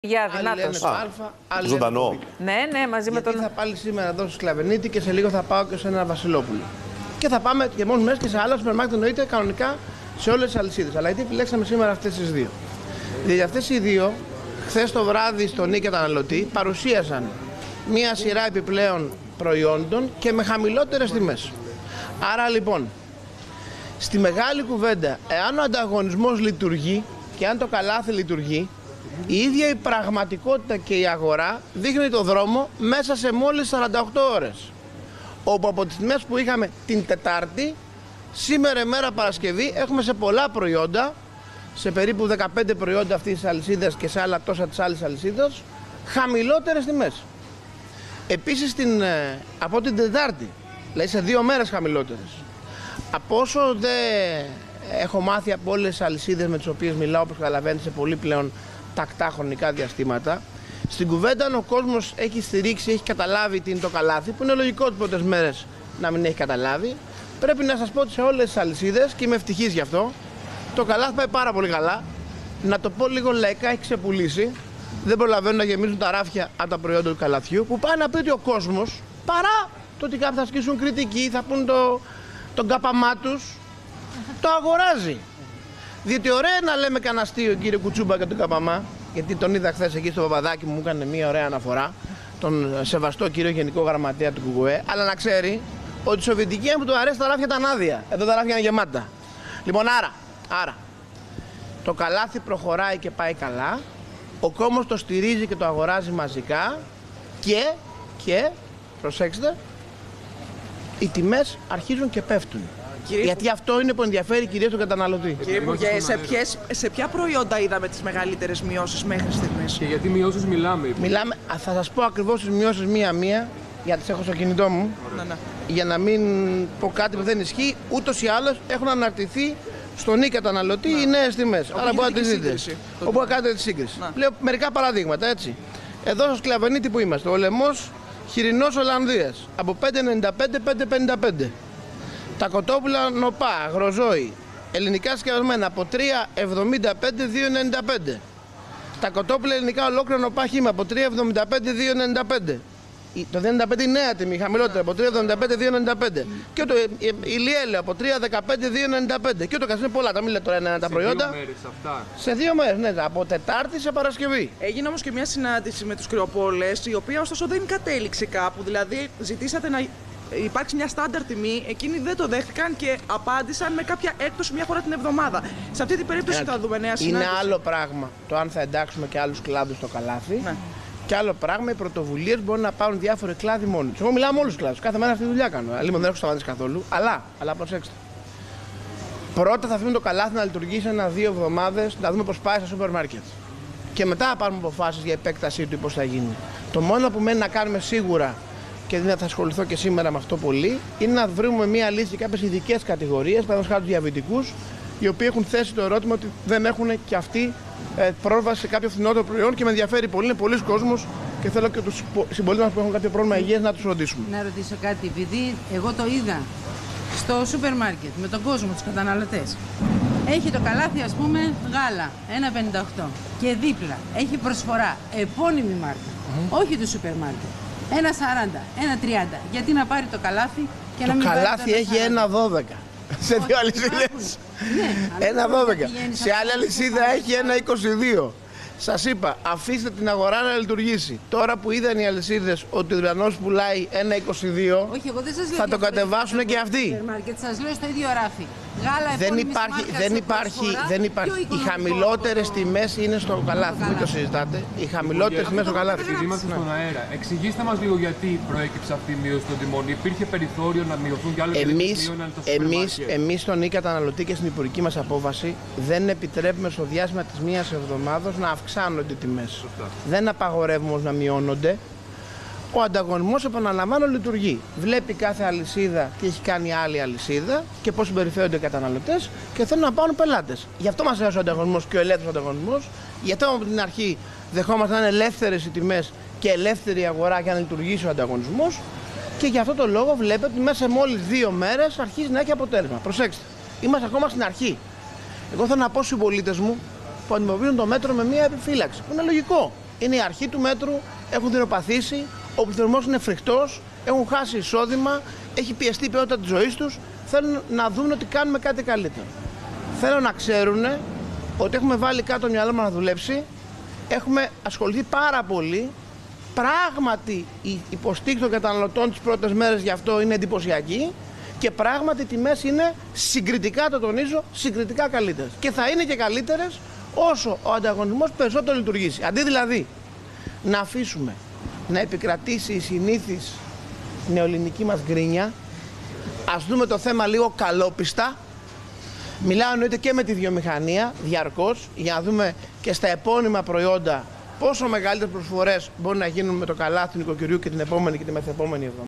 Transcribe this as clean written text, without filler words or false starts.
Για δυνάτος. Ζωντανό. Ναι, μαζί με τον. Θα πάλι σήμερα εδώ στο Σκλαβενίτη και σε λίγο θα πάω και σε ένα Βασιλόπουλο. Και θα πάμε και μόνοι μέσα και σε άλλα σούπερ μάρκετ, εννοείται κανονικά σε όλες τις αλυσίδες. Αλλά γιατί επιλέξαμε σήμερα αυτές τις δύο? Δηλαδή αυτές οι δύο, χθες το βράδυ στον Νίκη Καταναλωτή, παρουσίασαν μία σειρά επιπλέον προϊόντων και με χαμηλότερες τιμές. Άρα λοιπόν, στη μεγάλη κουβέντα, εάν ο ανταγωνισμός λειτουργεί και αν το καλάθι λειτουργεί, η ίδια η πραγματικότητα και η αγορά δείχνει το δρόμο μέσα σε μόλις 48 ώρες. Όπου από τις τιμές που είχαμε την Τετάρτη, σήμερα μέρα Παρασκευή έχουμε σε πολλά προϊόντα, σε περίπου 15 προϊόντα αυτής της αλυσίδας και σε άλλα τόσα της άλλης αλυσίδας, χαμηλότερες τιμές. Επίσης από την Τετάρτη, δηλαδή σε 2 μέρες χαμηλότερες. Από όσο δεν έχω μάθει από όλες τις αλυσίδες με τις οποίες μιλάω, όπως καταλαβαίνετε, σε πολύ πλέον τακτά χρονικά διαστήματα, στην κουβέντα ο κόσμος έχει στηρίξει, έχει καταλάβει τι είναι το καλάθι, που είναι λογικό τις πρώτες μέρες να μην έχει καταλάβει. Πρέπει να σας πω ότι σε όλες τις αλυσίδες, και είμαι ευτυχής γι' αυτό, το καλάθι πάει πάρα πολύ καλά. Να το πω λίγο λαϊκά, έχει ξεπουλήσει. Δεν προλαβαίνουν να γεμίζουν τα ράφια από τα προϊόντα του καλαθιού, που πάει να πει ότι ο κόσμος, παρά το ότι κάποιοι θα ασκήσουν κριτική, θα πούν τον κάπαμά τους, το αγοράζει. Διότι ωραία να λέμε κανένα αστείο, κύριε Κουτσούμπα, και τον Καπαμά, γιατί τον είδα χθες εκεί στο Παπαδάκι μου έκανε μια ωραία αναφορά, τον σεβαστό κύριο Γενικό Γραμματέα του ΚΚΕ, αλλά να ξέρει ότι η Σοβιετική Ένωση του αρέσει τα ράφια ήταν άδεια. Εδώ τα ράφια είναι γεμάτα. Λοιπόν, άρα, το καλάθι προχωράει και πάει καλά, ο κόμμος το στηρίζει και το αγοράζει μαζικά και προσέξτε, οι τιμές αρχίζουν και πέφτουν. Γιατί αυτό είναι που ενδιαφέρει κυρίως τον καταναλωτή. Κύριε Υπουργέ, σε ποια προϊόντα είδαμε τις μεγαλύτερες μειώσεις μέχρι στιγμής? Και γιατί μειώσεις μιλάμε? Θα σας πω ακριβώς τις μειώσεις μία-μία, γιατί τις έχω στο κινητό μου. Ναι. Για να μην πω κάτι που δεν ισχύει, ούτως ή άλλως έχουν αναρτηθεί στον Νίκη Καταναλωτή οι νέες τιμές. Άρα μπορείτε να τις δείτε. Όπου κάνετε τη σύγκριση. Λέω μερικά παραδείγματα, έτσι. Εδώ στο Σκλαβενίτη που είμαστε, ο λαιμός χοιρινός Ολλανδίας από 5,95-5,55. Τα κοτόπουλα νοπά, αγροζόη, ελληνικά σκευασμένα από 3,75-2,95. Τα κοτόπουλα ελληνικά ολόκληρα νοπά χύμα από 3,75-2,95. Το 2,95 είναι νέα τιμή, χαμηλότερα, από 3,75-2,95. Και το ηλιέλαιο από 3,15-2,95. Και το καθένα είναι πολλά, τα μην λέτε τώρα ένα τα προϊόντα. Σε 2 μέρες αυτά. Σε 2 μέρες, ναι, από Τετάρτη σε Παρασκευή. Έγινε όμως και μια συνάντηση με τους κρεοπόλες, η οποία ωστόσο δεν κατέληξε κάπου. Δηλαδή, ζητήσατε να υπάρξει μια στάνταρ τιμή, εκείνοι δεν το δέχτηκαν και απάντησαν με κάποια έκπτωση μια φορά την εβδομάδα. Σε αυτή την περίπτωση θα δούμε νέα συνάντηση. Είναι άλλο πράγμα το αν θα εντάξουμε και άλλους κλάδους στο καλάθι. Ναι. Και άλλο πράγμα, οι πρωτοβουλίες μπορούν να πάρουν διάφοροι κλάδοι μόνοι τους. Εγώ μιλάω με όλους τους κλάδους. Κάθε μέρα αυτή τη δουλειά κάνω. Αλλήμον δεν έχω σταματήσει καθόλου. Αλλά προσέξτε. Πρώτα θα αφήσουμε το καλάθι να λειτουργήσει 1-2 εβδομάδες, να δούμε πώς πάει στα σούπερ μάρκετ. Και μετά θα πάρουμε αποφάσεις για επέκτασή του ή πώς θα γίνει. Το μόνο που μένει να κάνουμε σίγουρα, και δεν θα ασχοληθώ και σήμερα με αυτό πολύ, είναι να βρούμε μια λύση για κάποιες ειδικές κατηγορίες, παραδείγματος χάρη τους διαβητικούς, οι οποίοι έχουν θέσει το ερώτημα ότι δεν έχουν και αυτοί πρόσβαση σε κάποιο φθηνότερο προϊόν και με ενδιαφέρει πολύ. Είναι πολλοί κόσμος και θέλω και τους συμπολίτες μας που έχουν κάποιο πρόβλημα υγείας να τους ρωτήσουμε. Να ρωτήσω κάτι, επειδή εγώ το είδα στο σούπερ μάρκετ με τον κόσμο, τους καταναλωτές. Έχει το καλάθι, ας πούμε, γάλα 1,58 και δίπλα έχει προσφορά επώνυμη μάρκα, όχι του σούπερ μάρκετ. 1,40, 1,30. Γιατί να πάρει το καλάθι και να μην πάρει το καλάθι έχει 1,12 σε 2 αλυσίδες. Ναι, 1,12. Σε άλλη αλυσίδα έχει 1,22. Σας είπα, αφήστε την αγορά να λειτουργήσει. Τώρα που είδαν οι αλυσίδες ότι ο Ιρανός πουλάει 1,22, θα το κατεβάσουν και αυτοί. Σας λέω στο ίδιο ράφι. Γάλα, δεν υπάρχει. Οι χαμηλότερες τιμές είναι στο καλάθι. Μην το συζητάτε. Οι χαμηλότερες τιμές στο καλάθι. Επειδή είμαστε στον αέρα, εξηγήστε μας λίγο γιατί προέκυψε αυτή η μείωση των τιμών. Υπήρχε περιθώριο να μειωθούν κι άλλες τιμές? Εμείς στον Νίκη Καταναλωτή και στην υπουργική μας απόφαση δεν επιτρέπουμε στο διάστημα της μίας εβδομάδος να αυξάνονται οι τιμές. Δεν απαγορεύουμε να μειώνονται. Ο ανταγωνισμός, επαναλαμβάνω, λειτουργεί. Βλέπει κάθε αλυσίδα τι έχει κάνει άλλη αλυσίδα και πώς συμπεριφέρονται οι καταναλωτές και θέλουν να πάρουν πελάτες. Γι' αυτό μας αρέσει ο ανταγωνισμός και ο ελεύθερος ανταγωνισμός. Γι' αυτό από την αρχή δεχόμαστε να είναι ελεύθερες οι τιμές και ελεύθερη η αγορά για να λειτουργήσει ο ανταγωνισμός. Και γι' αυτό το λόγο βλέπετε ότι μέσα σε μόλις 2 μέρες αρχίζει να έχει αποτέλεσμα. Προσέξτε, είμαστε ακόμα στην αρχή. Εγώ θέλω να πω στους συμπολίτες μου που αντιμετωπίζουν το μέτρο με μια επιφύλαξη, που είναι λογικό. είναι η αρχή του μέτρου, έχουν δεινοπαθήσει, ο πληθωρισμός είναι φρικτός, έχουν χάσει εισόδημα, έχει πιεστεί η ποιότητα της ζωής τους, θέλουν να δουν ότι κάνουμε κάτι καλύτερο. Θέλω να ξέρουν ότι έχουμε βάλει κάτω το μυαλό μας να δουλέψει, έχουμε ασχοληθεί πάρα πολύ. Πράγματι η υποστήριξη των καταναλωτών τις πρώτες μέρες γι' αυτό είναι εντυπωσιακή και πράγματι οι τιμές είναι συγκριτικά, το τονίζω, συγκριτικά καλύτερες. Και θα είναι και καλύτερες όσο ο ανταγωνισμός περισσότερο λειτουργήσει. Αντί δηλαδή να αφήσουμε να επικρατήσει η συνήθις νεοελληνική μας γκρίνια, ας δούμε το θέμα λίγο καλόπιστα. Μιλάω εννοείται και με τη βιομηχανία διαρκώς για να δούμε και στα επώνυμα προϊόντα πόσο μεγαλύτερες προσφορές μπορεί να γίνουν με το καλάθι του νοικοκυριού και την επόμενη και τη μεθεπόμενη εβδομάδα.